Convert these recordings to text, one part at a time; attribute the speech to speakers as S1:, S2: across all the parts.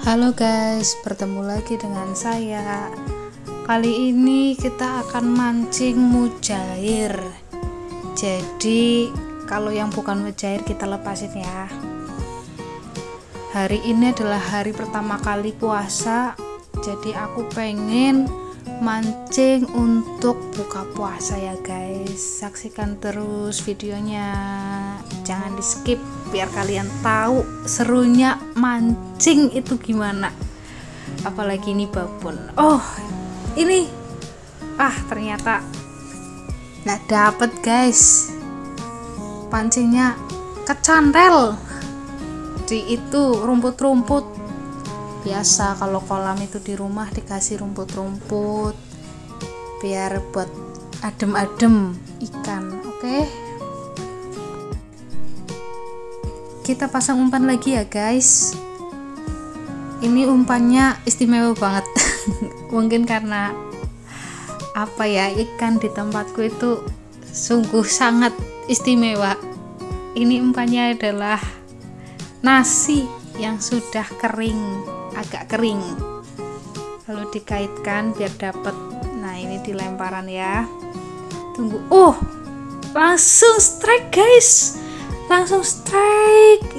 S1: Halo guys, bertemu lagi dengan saya. Kali ini kita akan mancing mujair. Jadi kalau yang bukan mujair kita lepasin ya. Hari ini adalah hari pertama kali puasa, jadi aku pengen mancing untuk buka puasa ya guys. Saksikan terus videonya, jangan di skip biar kalian tahu serunya mancing itu gimana. Apalagi ini babon. Oh ini ternyata nggak dapet guys, pancingnya kecantol di itu rumput-rumput. Biasa kalau kolam itu di rumah dikasih rumput-rumput biar buat adem-adem ikan. Oke, kita pasang umpan lagi ya guys. Ini umpannya istimewa banget. Mungkin karena ikan di tempatku itu sungguh sangat istimewa. Ini umpannya adalah nasi yang sudah kering, agak kering, lalu dikaitkan biar dapat. Nah ini dilemparan ya, tunggu. Langsung strike guys, langsung strike.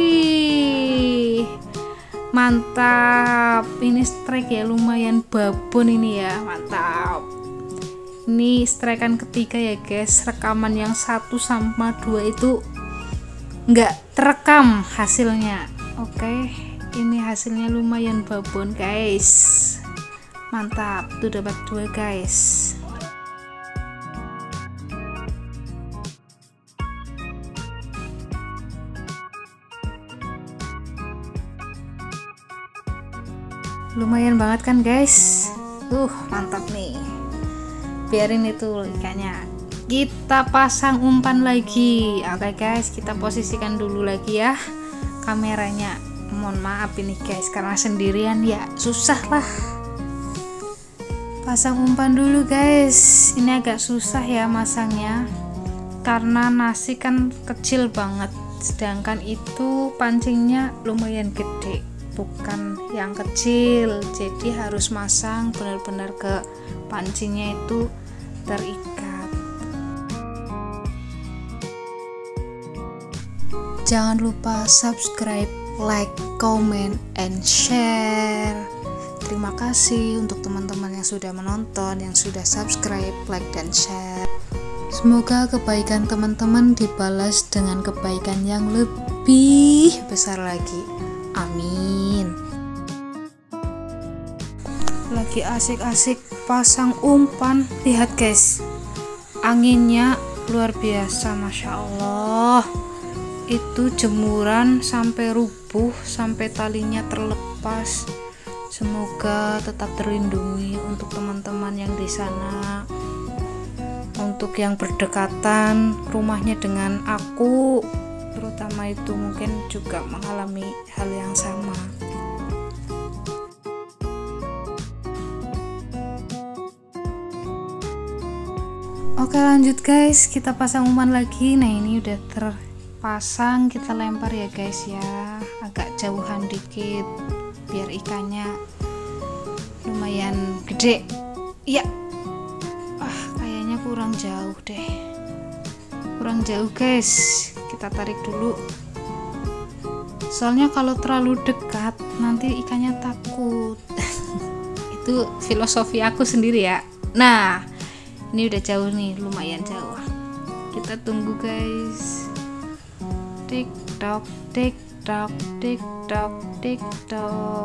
S1: Mantap, ini strike ya, lumayan babon ini ya, mantap. Ini strikean ketiga ya guys. Rekaman yang 1 sama 2 itu nggak terekam hasilnya. Oke, ini hasilnya lumayan babon guys, mantap. Tuh dapat 2 guys. Lumayan banget kan guys. Mantap nih. Biarin itu ikannya, kita pasang umpan lagi. Oke guys, kita posisikan dulu lagi ya kameranya. Mohon maaf ini guys, karena sendirian ya susah lah. Pasang umpan dulu guys. Ini agak susah ya masangnya, karena nasi kan kecil banget, sedangkan itu pancingnya lumayan gede, bukan yang kecil. Jadi harus masang benar-benar ke pancingnya itu terikat. Jangan lupa subscribe, like, comment, and share. Terima kasih untuk teman-teman yang sudah menonton, yang sudah subscribe, like, dan share. Semoga kebaikan teman-teman dibalas dengan kebaikan yang lebih besar lagi. Amin. Lagi asik-asik pasang umpan. Lihat guys, anginnya luar biasa, masya Allah. Itu jemuran sampai rubuh, sampai talinya terlepas. Semoga tetap terlindungi untuk teman-teman yang di sana. Untuk yang berdekatan rumahnya dengan aku, terutama itu mungkin juga mengalami hal yang sama. Oke lanjut guys, kita pasang umpan lagi. Nah ini udah terpasang, kita lempar ya guys ya, agak jauhan dikit biar ikannya lumayan gede ya. Kayaknya kurang jauh deh, kurang jauh guys. Kita tarik dulu, soalnya kalau terlalu dekat nanti ikannya takut. Itu filosofi aku sendiri ya. Nah ini udah jauh nih, lumayan jauh. Kita tunggu guys. Tik tok, tik tok, tik tok, tik tok.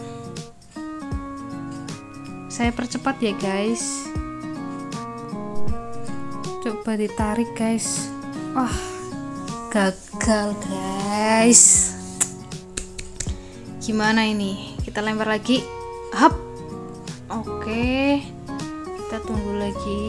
S1: Saya percepat ya guys. Coba ditarik guys. Gagal guys. Gimana ini? Kita lempar lagi. Hap. Oke. Kita tunggu lagi.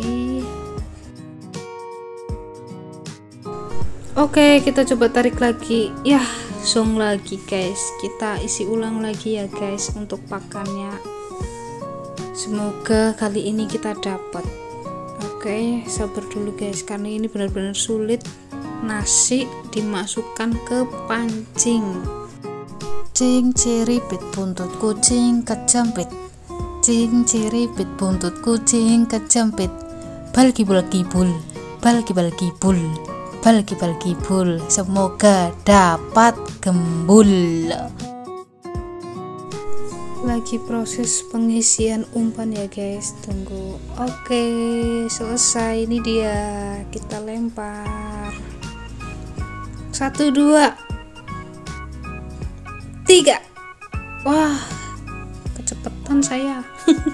S1: Oke, kita coba tarik lagi. Song lagi guys. Kita isi ulang lagi ya guys untuk pakannya. Semoga kali ini kita dapat. Oke, sabar dulu guys, karena ini benar-benar sulit nasi dimasukkan ke pancing. Cing ciripit buntut kucing kejepit. Cing ciripit buntut kucing kejepit. Bal kibul kibul, bal kibal kibul, bal kibal kibul. Semoga dapat gembul. Lagi proses pengisian umpan ya guys, tunggu. Oke, selesai. Ini dia, kita lempar. 1, 2, 3. Wah, kecepatan saya.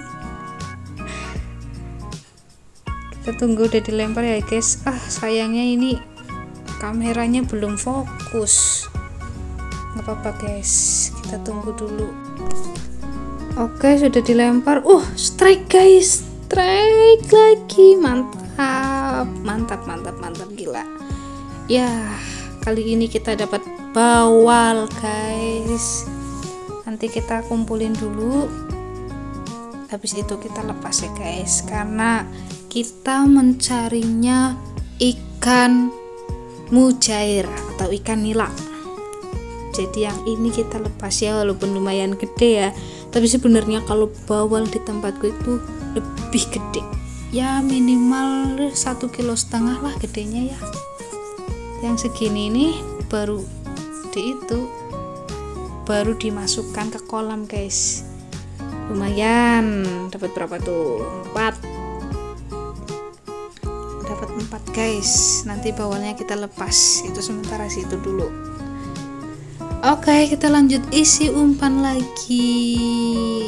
S1: Kita tunggu udah dilempar ya guys. Sayangnya ini kameranya belum fokus. Nggak apa-apa guys, kita tunggu dulu. Oke, sudah dilempar. Strike guys, strike lagi. Mantap, mantap, mantap, mantap, gila ya. Kali ini kita dapat bawal guys. Nanti kita kumpulin dulu, habis itu kita lepas ya guys, karena kita mencarinya ikan mujair atau ikan nila. Jadi yang ini kita lepas ya, walaupun lumayan gede ya, tapi sebenarnya kalau bawal di tempatku itu lebih gede ya, minimal 1,5 kilo lah gedenya ya. Yang segini ini baru dimasukkan ke kolam guys. Lumayan, dapat berapa tuh? 4. Dapat 4 guys. Nanti bawalnya kita lepas, itu sementara situ dulu. Oke, kita lanjut isi umpan lagi.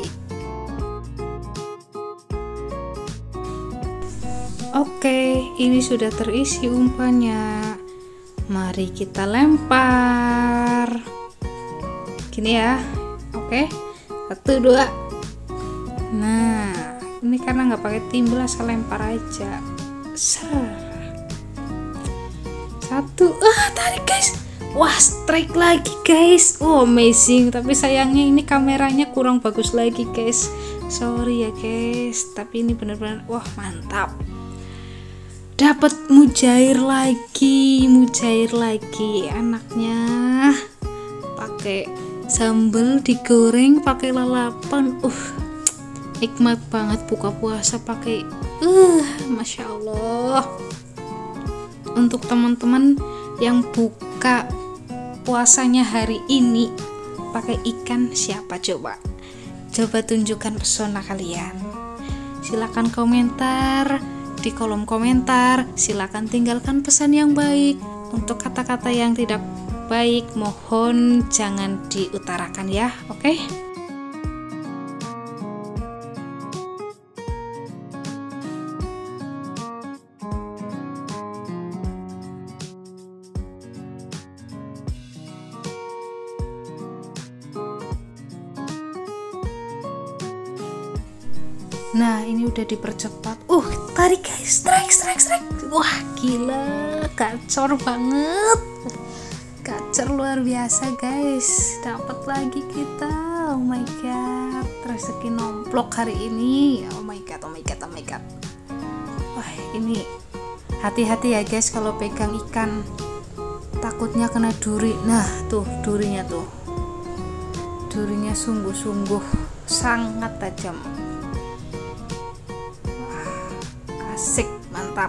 S1: Oke, ini sudah terisi umpannya. Mari kita lempar. Gini ya. Oke. 1, 2. Nah, ini karena nggak pakai timbul, asal lempar aja. 1. Tarik guys. Wah, strike lagi guys. Amazing. Tapi sayangnya ini kameranya kurang bagus lagi guys. Sorry ya guys. Tapi ini bener-bener mantap. Dapat mujair lagi. Anaknya pakai sambal digoreng pakai lalapan. Nikmat banget buka puasa pakai. Masya Allah. Untuk teman-teman yang buka puasanya hari ini pakai ikan, siapa coba tunjukkan pesona kalian. Silakan komentar di kolom komentar, silakan tinggalkan pesan yang baik. Untuk kata-kata yang tidak baik mohon jangan diutarakan ya, oke? Nah, ini udah dipercepat. Tarik guys, strike. Wah, gila, gacor banget. Gacor luar biasa guys. Dapat lagi kita. Oh my god, rezeki nomplok hari ini. Oh my god. Wah, ini hati-hati ya guys kalau pegang ikan. Takutnya kena duri. Nah, tuh durinya tuh. Durinya sungguh-sungguh sangat tajam. Asik, mantap.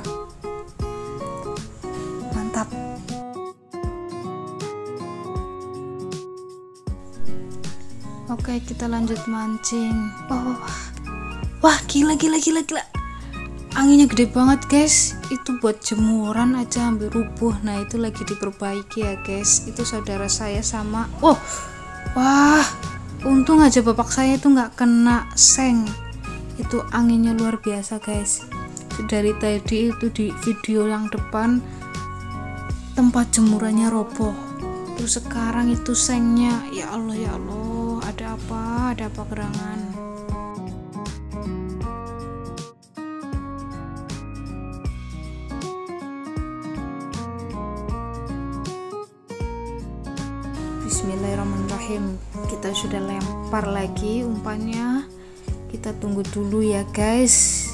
S1: Oke, kita lanjut mancing. Wah, gila. Anginnya gede banget guys. Itu buat jemuran aja hampir rubuh. Nah, itu lagi diperbaiki ya guys. Itu saudara saya sama. Wah, untung aja bapak saya itu nggak kena seng. Itu anginnya luar biasa guys. Dari tadi itu di video yang depan tempat jemurannya roboh, terus sekarang itu sengnya. Ya Allah, ada apa gerangan. Bismillahirrahmanirrahim. Kita sudah lempar lagi umpannya. Kita tunggu dulu ya guys.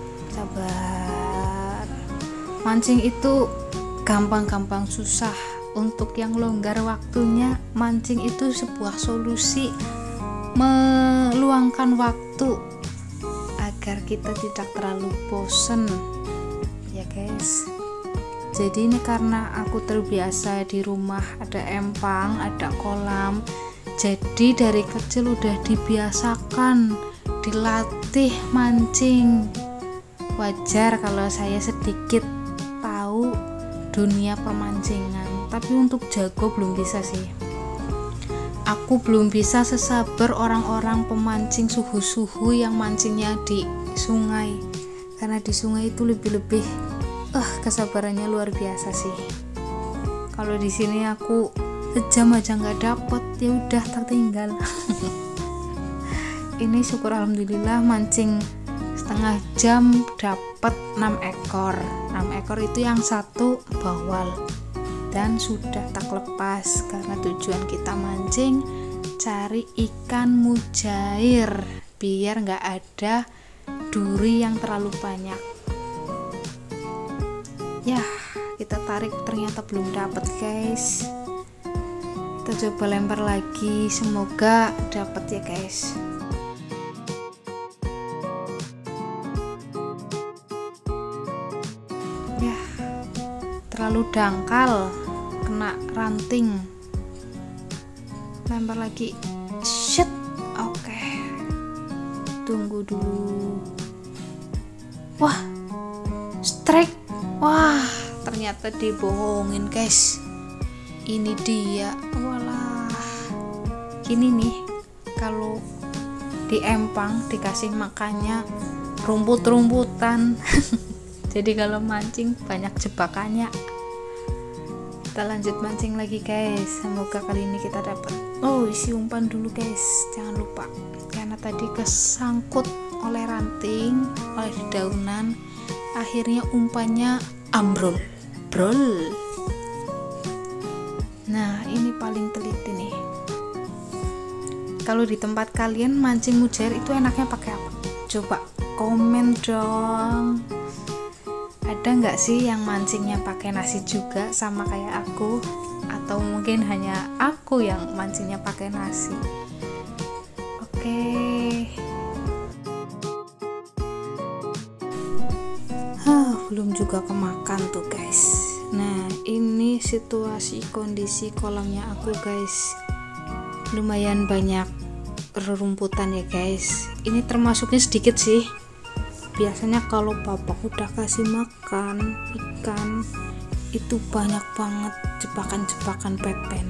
S1: Sabar. Mancing itu gampang-gampang susah untuk yang longgar waktunya, mancing itu sebuah solusi meluangkan waktu agar kita tidak terlalu bosen ya guys. Jadi ini karena aku terbiasa di rumah ada empang, ada kolam, jadi dari kecil udah dibiasakan, dilatih mancing. Wajar kalau saya sedikit tahu dunia permancingan, tapi untuk jago belum bisa sih. Aku belum bisa sesabar orang-orang pemancing suhu-suhu yang mancingnya di sungai, karena di sungai itu lebih kesabarannya luar biasa sih. Kalau di sini aku sejam aja nggak dapet, ya udah tertinggal. Ini syukur alhamdulillah mancing setengah jam dapat 6 ekor. 6 ekor itu yang satu bawal dan sudah tak lepas, karena tujuan kita mancing cari ikan mujair biar nggak ada duri yang terlalu banyak. Ya, kita tarik ternyata belum dapat guys. Kita coba lempar lagi, semoga dapat ya guys. Ya, terlalu dangkal, kena ranting. Lempar lagi, shit. Oke, tunggu dulu. Wah, strike. Wah, ternyata dibohongin guys. Ini dia. Walah, gini nih, kalau di empang dikasih makannya rumput-rumputan. Jadi kalau mancing banyak jebakannya. Kita lanjut mancing lagi guys, semoga kali ini kita dapat. Oh, isi umpan dulu guys, jangan lupa, karena tadi kesangkut oleh ranting, oleh dedaunan, akhirnya umpannya ambrol. Nah, ini paling teliti nih. Kalau di tempat kalian mancing mujair itu enaknya pakai apa? Coba komen dong. Ada nggak sih yang mancingnya pakai nasi juga sama kayak aku? Atau mungkin hanya aku yang mancingnya pakai nasi? Oke. Belum juga kemakan tuh guys. Nah, ini situasi kondisi kolamnya aku guys. Lumayan banyak rerumputan ya guys. Ini termasuknya sedikit sih. Biasanya kalau bapak udah kasih makan ikan itu banyak banget jebakan-jebakan pepen.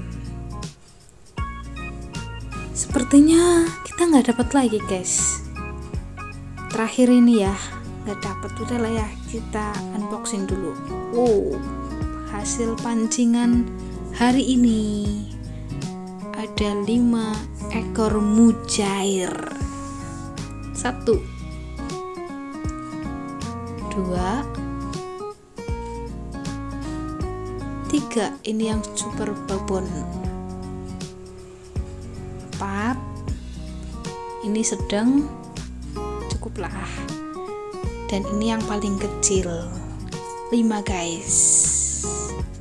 S1: Sepertinya kita nggak dapat lagi guys. Terakhir ini ya, nggak dapat. Udah lah ya, kita unboxing dulu. Wow, hasil pancingan hari ini ada 5 ekor mujair. 1, 2, 3, ini yang super babon. 4, ini sedang, cukuplah. Dan ini yang paling kecil, 5 guys.